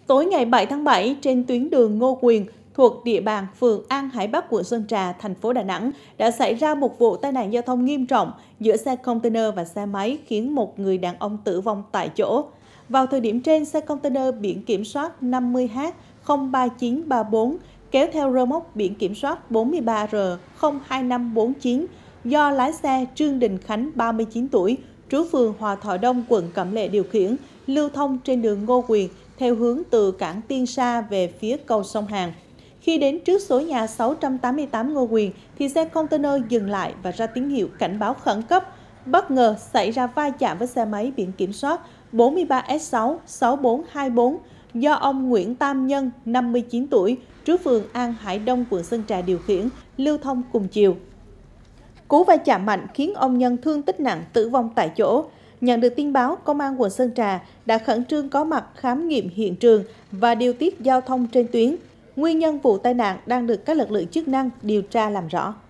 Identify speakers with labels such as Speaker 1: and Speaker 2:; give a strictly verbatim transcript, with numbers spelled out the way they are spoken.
Speaker 1: Tối ngày bảy tháng bảy, trên tuyến đường Ngô Quyền thuộc địa bàn phường An Hải Bắc, quận Sơn Trà, thành phố Đà Nẵng đã xảy ra một vụ tai nạn giao thông nghiêm trọng giữa xe container và xe máy khiến một người đàn ông tử vong tại chỗ. Vào thời điểm trên, xe container biển kiểm soát năm mươi H không ba chín ba bốn kéo theo rơ móc biển kiểm soát bốn mươi ba R không hai năm bốn chín do lái xe Trương Đình Khánh, ba mươi chín tuổi, trú phường Hòa Thọ Đông, quận Cẩm Lệ điều khiển, lưu thông trên đường Ngô Quyền theo hướng từ cảng Tiên Sa về phía cầu sông Hàn. Khi đến trước số nhà sáu trăm tám mươi tám Ngô Quyền thì xe container dừng lại và ra tín hiệu cảnh báo khẩn cấp. Bất ngờ xảy ra va chạm với xe máy biển kiểm soát bốn mươi ba S sáu sáu bốn hai bốn do ông Nguyễn Tam Nhân, năm mươi chín tuổi, trú phường An Hải Đông, quận Sơn Trà điều khiển, lưu thông cùng chiều. Cú va chạm mạnh khiến ông Nhân thương tích nặng, tử vong tại chỗ. Nhận được tin báo, Công an quận Sơn Trà đã khẩn trương có mặt khám nghiệm hiện trường và điều tiết giao thông trên tuyến. Nguyên nhân vụ tai nạn đang được các lực lượng chức năng điều tra làm rõ.